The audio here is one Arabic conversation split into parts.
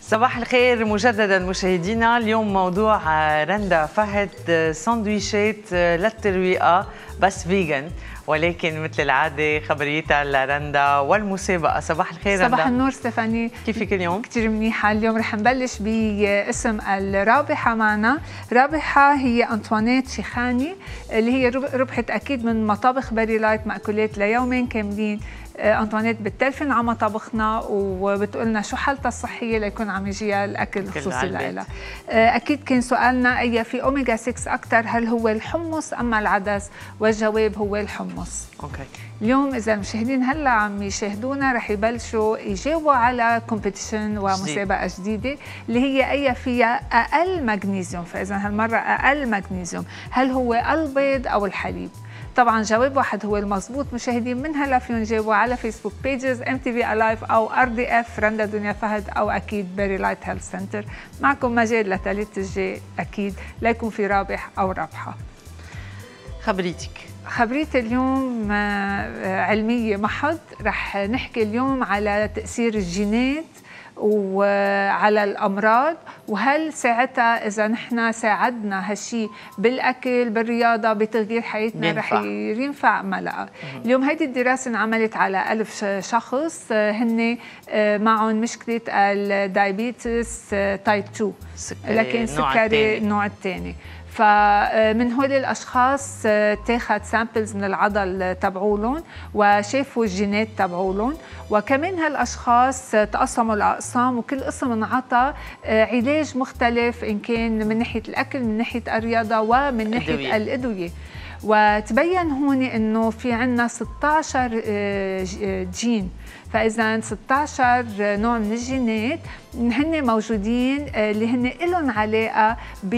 صباح الخير مجددا مشاهدينا. اليوم موضوع رندا فهد سندويشات للترويقة بس فيجن، ولكن مثل العادة خبريتها لرندا والمسابقة. صباح الخير رندا. صباح النور ستيفاني، كيفك اليوم؟ كثير منيحة. اليوم رح نبلش باسم الرابحة معنا. رابحة هي أنطوانيت شيخاني اللي هي ربحت أكيد من مطابخ باري لايت مأكولات ليومين كاملين. أنطوانيت بتلفن على مطابخنا وبتقولنا شو حالتها الصحية ليكون عم يجيها الأكل الخصوصي لها. أكيد كان سؤالنا أي في أوميجا 6 أكثر، هل هو الحمص أم العدس؟ والجواب هو الحمص. أوكي. اليوم إذا المشاهدين هلا عم يشاهدونا رح يبلشوا يجاوبوا على كومبيتيشن ومسابقة جديدة اللي هي أي فيها أقل مغنيسيوم. فإذا هالمرة أقل مغنيسيوم، هل هو البيض أو الحليب؟ طبعا جواب واحد هو المضبوط. مشاهدين من هلا فيهم يجاوبوا على فيسبوك بيجز MTV Alive او RDF رندا دنيا فهد او اكيد باري لايت هيلث سنتر. معكم مجال لثالث الجاي اكيد ليكون في رابح او رابحه. خبريتي اليوم علميه محض. رح نحكي اليوم على تاثير الجينات وعلى الأمراض، وهل ساعتها إذا نحن ساعدنا هالشي بالأكل بالرياضة بتغيير حياتنا رح ينفع ما لا. اليوم هيدي الدراسة انعملت على 1000 شخص هن معهم مشكلة الدايابيتس تايب 2 لكن سكري النوع الثاني. فمن هول الاشخاص تاخذ سامبلز من العضل تبعولهم وشافوا الجينات تبعولهم، وكمان هالاشخاص تقسموا لاقسام وكل قسم انعطى علاج مختلف ان كان من ناحيه الاكل من ناحيه الرياضه ومن ناحيه الادويه. وتبين هون انه في عندنا 16 جين، فاذا 16 نوع من الجينات هن موجودين اللي هن لهم علاقه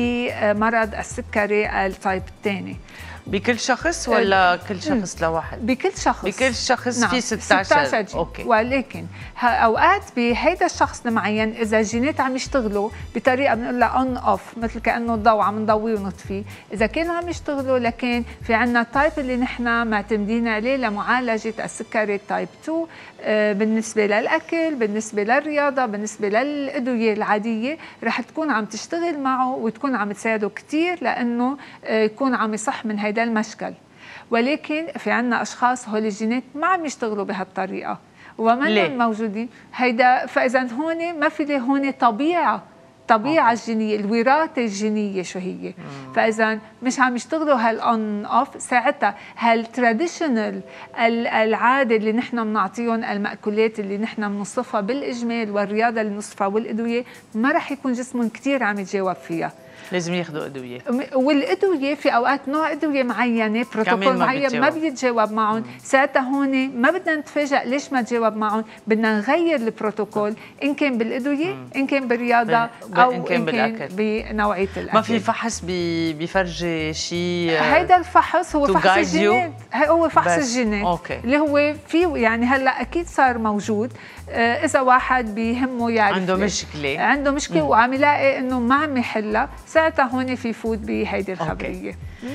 بمرض السكري التايب الثاني. بكل شخص ولا كل شخص لواحد؟ بكل شخص. بكل شخص نعم. في 16 جين. أوكي. ولكن اوقات بهيدا الشخص المعين اذا الجينات عم يشتغلوا بطريقه بنقول لها اون اوف، مثل كانه الضوء عم نضويه ونطفيه، اذا كانوا عم يشتغلوا لكن في عندنا تايب اللي نحن معتمدين عليه لمعالجه السكري تايب 2 بالنسبه للاكل، بالنسبه للرياضه، بالنسبه للادويه العاديه، رح تكون عم تشتغل معه وتكون عم تساعده كثير لانه يكون عم يصح من هيدا المشكل. ولكن في عنا أشخاص هول الجينات ما عم يشتغلوا بهالطريقة ومنهم موجودين هيدا. فإذا هون ما في لي هون طبيعة الجينية، الوراثة الجينية شو هي. فإذا مش عم يشتغلوا هالأون أوف، ساعتها هالتراديشنال العادة اللي نحن بنعطيهم المأكولات اللي نحن بنوصفها بالإجمال والرياضة اللي بنوصفها والأدوية ما رح يكون جسمهم كثير عم يتجاوب فيها. لازم ياخذوا ادويه، والادويه في اوقات نوع ادويه معينه بروتوكول معين ما بيتجاوب معهم. ساعتها هون ما بدنا نتفاجئ ليش ما تجاوب معهم، بدنا نغير البروتوكول ان كان بالادويه ان كان بالرياضه او ان كان بنوعيه الاكل. ما في فحص بيفرجي شيء؟ هيدا الفحص هو فحص الجينات، هو فحص الجينات اللي هو في يعني هلا اكيد صار موجود. اذا واحد بيهمه يعرف عنده مشكله وعم يلاقي انه ما عم يحلها، ساعتها هون في فوت بهيدي الخبريه.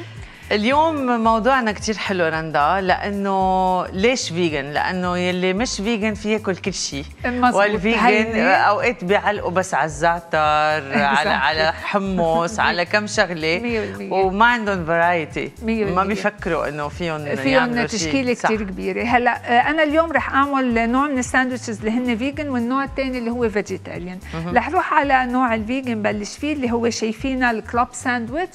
اليوم موضوعنا كتير حلو رندا، لانه ليش فيجن؟ لانه يلي مش فيجن في ياكل كل شيء، والفيجن اوقات بيعلقوا بس على الزعتر على حمص على كم شغله وما عندهم فرايتي، ما بيفكروا انه فيهم تشكيله كثير كبيره. هلا انا اليوم رح اعمل نوع من الساندويتشز اللي هن فيجن، والنوع الثاني اللي هو فيجيتيريان. رح روح على نوع الفيجن بلش فيه اللي هو شايفينها الكلوب ساندويتش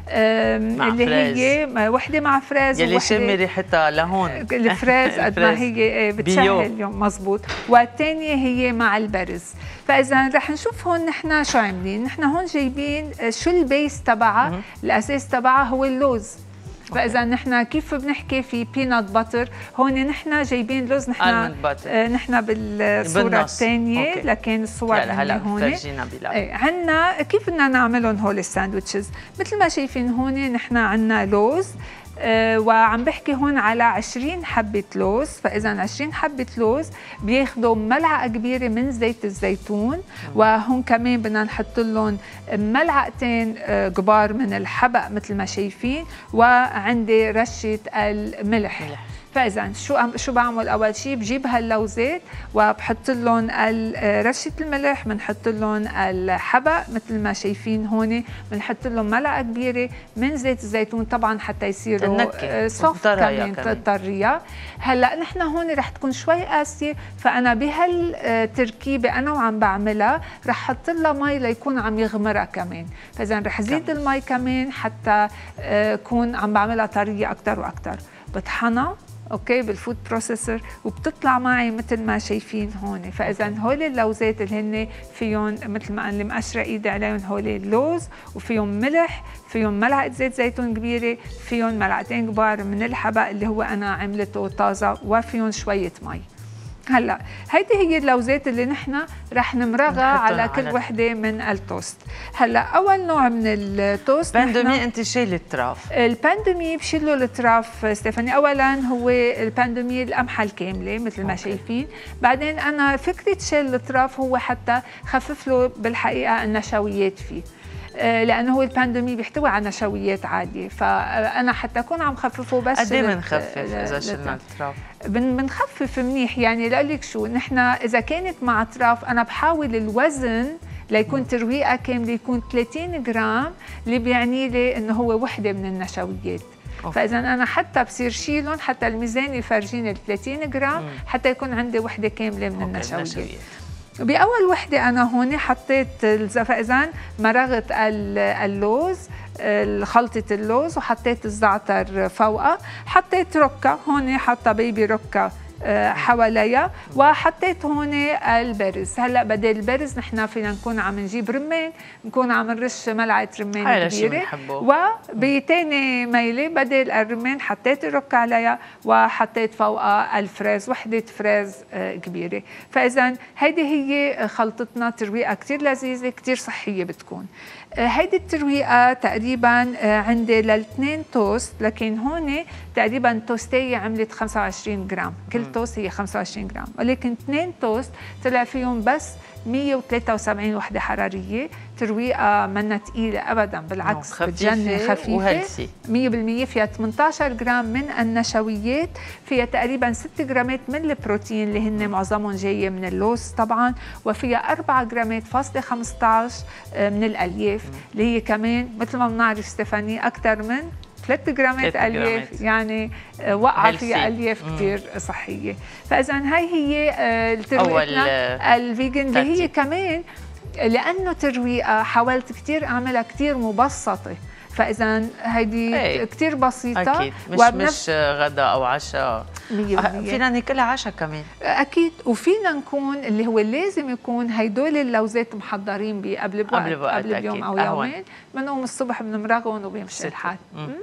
اللي هي وحده مع فريز يلي شمي ريحتها لهون الفريز قد ما هي بتسهل اليوم مزبوط، والثانيه هي مع البرز. فاذا رح نشوف هون نحن شو عاملين. نحن هون جايبين شو البيس تبعها، الاساس تبعها هو اللوز. فاذا نحن كيف بنحكي في بينات باتر، هون نحن جايبين لوز. نحن بالصوره الثانيه لكن الصور هلا هون عندنا كيف بدنا نعملهم هول الساندويتشز. مثل ما شايفين هون نحن عندنا لوز وعم بحكي هون على 20 حبة لوز. فإذا 20 حبة لوز بياخدوا ملعقة كبيرة من زيت الزيتون، وهون كمان بدنا نحط لهم ملعقتين كبار من الحبق مثل ما شايفين، وعندي رشة الملح. فاذا شو بعمل؟ اول شيء بجيب هاللوزات وبحط لهم رشه الملح، بنحط لهم الحبق مثل ما شايفين هون، بنحط لهم ملعقه كبيره من زيت الزيتون طبعا حتى يصيروا سوفت كمان طريه. هلا نحن هون رح تكون شوي قاسيه، فانا بهالتركيبه انا وعم بعملها رح احط لها مي ليكون عم يغمرها كمان، فاذا رح زيد المي كمان حتى اكون عم بعملها طريه اكثر واكثر. بطحنها اوكي بالفود بروسيسور وبتطلع معي مثل ما شايفين هون. فاذا هول اللوزات اللي هن فيهم مثل ما اللي مقشره ايدي عليهم هول اللوز، وفيهم ملح، فيهم ملعقه زيت زيتون كبيره، فيهم ملعقتين كبار من الحبق اللي هو انا عملته طازه، وفيهم شويه مي. هلا هيدي هي اللوزات اللي نحن رح نمرغها على كل وحده من التوست. هلا اول نوع من التوست باندومي انت شيل الطراف. الباندومي بشيل له الطراف ستيفاني. اولا هو الباندومي القمحه الكامله مثل ما شايفين، بعدين انا فكره شيل الطراف هو حتى خفف له بالحقيقه النشويات فيه، لانه هو الباندومي بيحتوي على نشويات عاليه، فانا حتى اكون عم خففه. بس قد ايه بنخفف اذا شلنا الطراف؟ بنخفف منيح، يعني لاقول لك شو، نحن اذا كانت مع اطراف انا بحاول الوزن ليكون ترويقه كامله يكون 30 جرام، اللي بيعني لي انه هو وحده من النشويات. فاذا انا حتى بصير شيلهم حتى الميزان يفرجيني ال 30 جرام حتى يكون عندي وحده كامله من النشويات. بأول وحدة أنا هون حطيت فإذا مرغت اللوز، خلطة اللوز، وحطيت الزعتر فوقها، حطيت ركة هون، حاطة بيبي ركة حواليها، وحطيت هون البرز. هلا بدل البرز نحن فينا نكون عم نجيب رمان، نكون عم نرش ملعقه رمان كبيره، وبتاني ميله بدل الرمان حطيت الركه عليها وحطيت فوقها الفريز، وحده فريز كبيره. فاذا هيدي هي خلطتنا، ترويقه كثير لذيذه كثير صحيه بتكون. هيدي الترويقه تقريبا عندي للاثنين توست، لكن هون تقريبا توستيه عملت 25 جرام، كل توست هي 25 جرام، ولكن 2 توست طلع فيهم بس 173 وحده حراريه. ترويقه منا ثقيله ابدا، بالعكس بتجنن، خفيفه 100%. فيها 18 جرام من النشويات، فيها تقريبا 6 جرامات من البروتين اللي هن معظمهم جايه من اللوز طبعا، وفيها 4 جرامات فاصلة 15 من الالياف اللي هي كمان مثل ما بنعرف ستيفاني اكثر من 3 جرامات الياف، يعني وقعه فيها الياف كثير صحيه. فاذا هي ترويقتنا الفيجن اللي هي كمان لانه ترويقه حاولت كثير اعملها كثير مبسطه، فاذا هيدي كثير بسيطه اكيد مش غدا او عشاء، فينا ناكلها عشاء كمان اكيد. وفينا نكون اللي هو لازم يكون هيدول اللوزات محضرين قبل بيوم او يومين، بنقوم الصبح بنمرغهم وبيمشي الحال.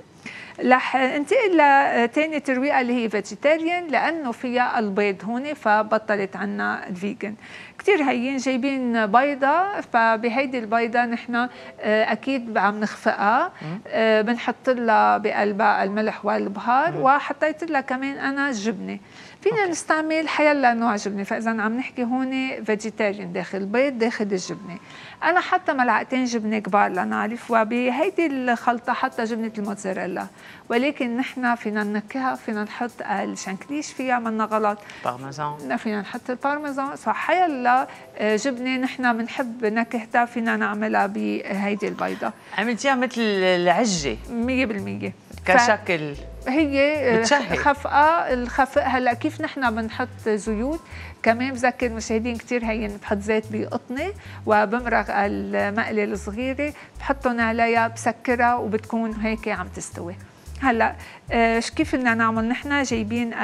رح ننتقل لثاني ترويقه اللي هي فيجيتيريان، لانه فيها البيض هون، فبطلت عنا الفيجن. كثير هين جايبين بيضه، فبهيدي البيضه نحن اكيد عم نخفقها، بنحط لها بقلبها الملح والبهار، وحطيت لها كمان انا جبنه. فينا نستعمل حيلا نوع جبنه، فاذا عم نحكي هون فيجيتيريان داخل البيض داخل الجبنه. انا حتى ملعقتين جبنه كبار لنعرف، وبهيدي الخلطه حتى جبنه الموتزاريلا، ولكن نحن فينا ننكهها، فينا نحط الشانكليش فيها منا غلط، بارميزان، فينا نحط البارميزان، حيلا جبنه نحن بنحب نكهتها فينا نعملها بهيدي البيضه. عملتيها مثل العجه 100% كشكل، هي خفقه. الخفق هلا كيف نحن بنحط زيوت كمان، بذكر المشاهدين كثير هين بحط زيت بقطنه وبمرغ المقله الصغيره، بحطهم عليها بسكرها وبتكون هيك عم تستوي. هلا كيف بدنا نعمل؟ نحن جايبين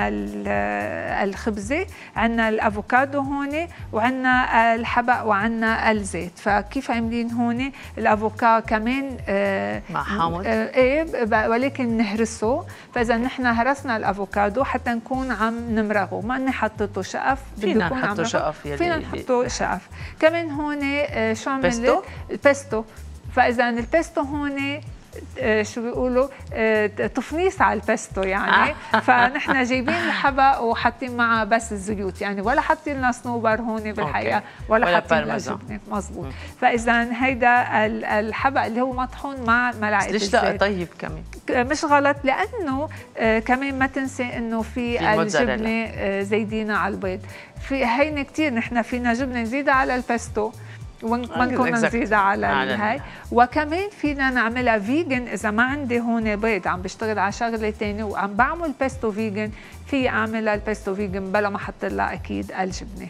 الخبزه، عندنا الافوكادو هون، وعندنا الحبق، وعندنا الزيت. فكيف عاملين هون؟ الافوكادو كمان مع حامض، ولكن نهرسه. فاذا نحن هرسنا الافوكادو حتى نكون عم نمرغه، ما اني حطيته شقف، فينا نحطه شقف، فينا نحطه شقف كمان. هون شو عملت؟ البيستو. فاذا البيستو هون شو بيقولوا تفنيص على البيستو يعني. فنحن جايبين الحبق وحاطين معه بس الزيوت، يعني ولا حاطين لنا صنوبر هون بالحقيقه ولا حاطين لنا جبنه. مزبوط. فاذا هيدا الحبق اللي هو مطحون مع ملعقه ليش لا طيب كمان مش غلط، لانه كمان ما تنسي انه في الجبنه زايدينها على البيض. في هين كثير نحن فينا جبنه نزيدها على البيستو وما نكون نزيدها على هاي، وكمان فينا نعملها فيجن. اذا ما عندي هون بيض عم بشتغل على شغله ثانيه وعم بعمل بيستو فيجن، في اعملها البيستو فيجن بلا ما احط لها اكيد الجبنه.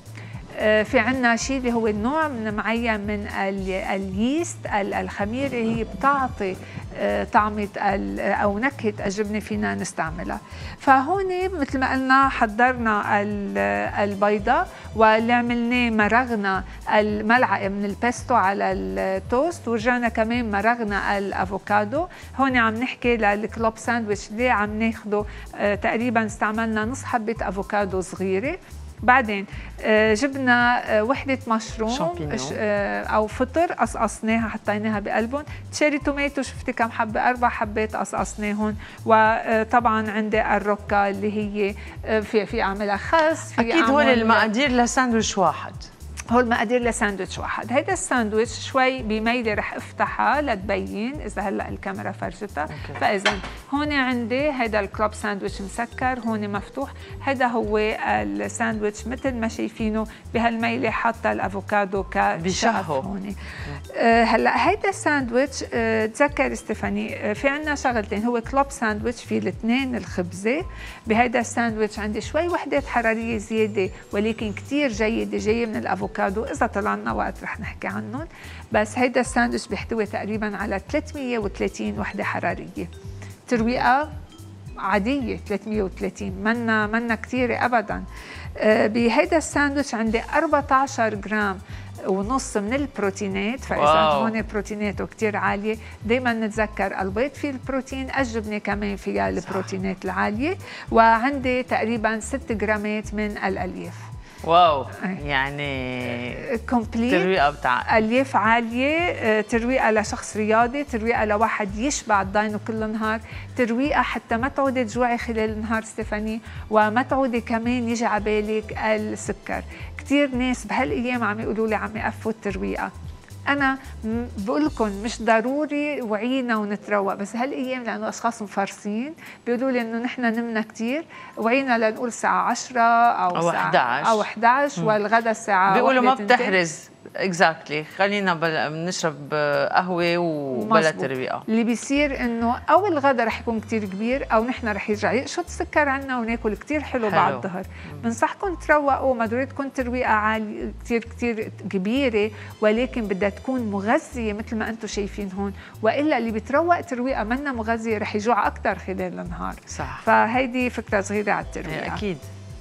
في عنا شيء اللي هو نوع معين من اليست الخميره، هي بتعطي طعمه او نكهه الجبنه فينا نستعملها. فهون مثل ما قلنا حضرنا البيضه، واللي عملناه مرغنا الملعقه من البيستو على التوست، ورجعنا كمان مرغنا الافوكادو. هون عم نحكي للكلوب ساندويتش اللي عم ناخده تقريبا استعملنا نص حبه افوكادو صغيره، بعدين جبنا وحدة مشروم أو فطر قصقصناها حطيناها بقلبهم، تشيري توماتو شفتي كم حبة، 4 حبات قصقصناهم، وطبعا عندي الروكا اللي هي في أعملها خس. في أكيد هول المقادير لساندويش واحد. هول مقادير لساندويتش واحد. هيدا الساندويتش شوي بميلة رح افتحها لتبين اذا هلا الكاميرا فرجتها. فاذا هون عندي هيدا الكلوب ساندويتش مسكر، هون مفتوح. هيدا هو الساندويتش مثل ما شايفينه بهالميلة، حاطه الافوكادو كشقف هون. هلا هيدا الساندويتش تذكر ستيفاني في عندنا شغلتين، هو كلوب ساندويتش في الاثنين الخبزه. بهيدا الساندويتش عندي شوي وحدات حراريه زياده ولكن كثير جيده جايه من الافوكادو، اذا طلع لنا وقت رح نحكي عنهم. بس هيدا الساندويتش بيحتوي تقريبا على 330 وحده حراريه. ترويقه عاديه 330 منا كثيره ابدا. بهيدا الساندويتش عندي 14 جرام ونص من البروتينات، فاذا هون بروتيناته كثير عاليه. دائما نتذكر البيض فيه البروتين، الجبنه كمان فيها البروتينات العاليه. وعندي تقريبا 6 جرامات من الالياف. واو، يعني كومبليت ترويقه بتاع الياف عاليه، ترويقه لشخص رياضي، ترويقه لواحد يشبع الداينو كل نهار، ترويقه حتى ما تعودي تجوعي خلال النهار ستيفاني، وما تعودي كمان يجي على بالك السكر. كثير ناس بهالايام عم يقولوا لي عم يقفوا الترويقه. أنا بقول لكم مش ضروري وعينا ونتروق، بس هالأيام لأنه أشخاص مفرسين بيقولوا لي إنه نحن نمنا كثير، وعينا لنقول الساعة 10 أو 11 والغدا الساعة بيقولوا ما بتحرز. اكزاكتلي، خلينا بنشرب قهوه وبلا ترويقه. اللي بيصير انه او الغداء رح يكون كثير كبير، او نحن رح يرجع يقشط السكر عنا وناكل كثير حلو بعد الظهر. بنصحكم تروقوا، ما ضروري تكون ترويقه عاليه كثير كبيره، ولكن بدها تكون مغذيه مثل ما انتم شايفين هون، والا اللي بتروق ترويقه منا مغذيه رح يجوع اكثر خلال النهار. صح. فهيدي فكره صغيره على الترويقه. اكيد.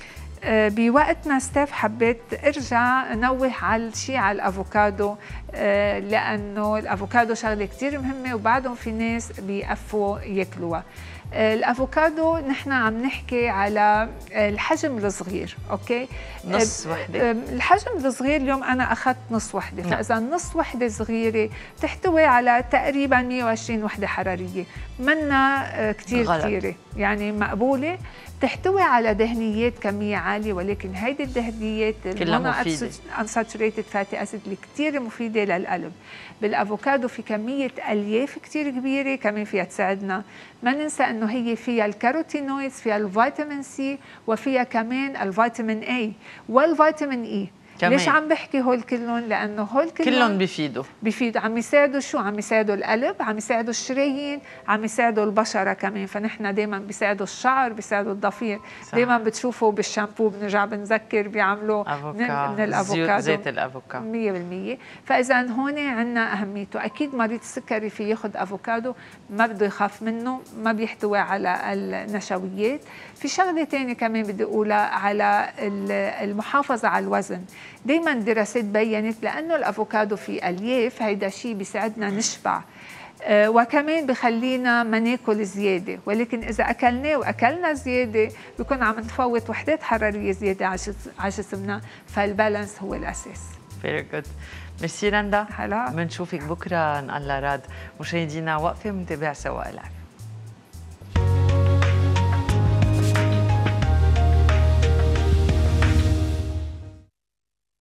بوقتنا ستيف حبيت ارجع نوه على شيء على الافوكادو، لانه الافوكادو شغله كثير مهمه وبعدهم في ناس بيقفوا ياكلوها. الافوكادو نحن عم نحكي على الحجم الصغير، اوكي؟ نص وحده. الحجم الصغير اليوم انا اخذت نص وحده، فاذا نص وحده صغيره تحتوي على تقريبا 120 وحده حراريه، منا كثيره يعني مقبوله. تحتوي على دهنيات كميه عاليه، ولكن هيدي الدهنيات unsaturated fatty acid اللي كثير مفيده للقلب. بالافوكادو في كميه الياف كثير كبيره كمان فيها تساعدنا. ما ننسى انه هي فيها الكاروتينويدز، فيها الفيتامين سي، وفيها كمان الفيتامين اي والفيتامين اي. ليش عم بحكي هول كلهم؟ لانه هول كلهم بيفيدوا عم يساعدوا شو؟ عم يساعدوا القلب، عم يساعدوا الشرايين، عم يساعدوا البشره كمان. فنحن دائما بيساعدوا الشعر، بيساعدوا الضفير. دائما بتشوفوا بالشامبو بنرجع بنذكر بيعملوا من الافوكادو، زيت الافوكادو 100%. فاذا هون عندنا اهميته. اكيد مريض السكري في ياخذ افوكادو، ما بده يخاف منه، ما بيحتوي على النشويات. في شغله ثانيه كمان بدي اقولها على المحافظه على الوزن. دايما دراسات بينت لانه الافوكادو فيه الياف، هيدا شيء بيساعدنا نشبع، وكمان بخلينا ما ناكل زياده. ولكن اذا اكلنا زياده بيكون عم نفوت وحدات حراريه زياده على جسمنا، فالبالانس هو الاساس. Very good. ميرسي رندا. هلا بنشوفك بكره ان الله راد. مشاهدينا وقفه بنتابع سوا العب.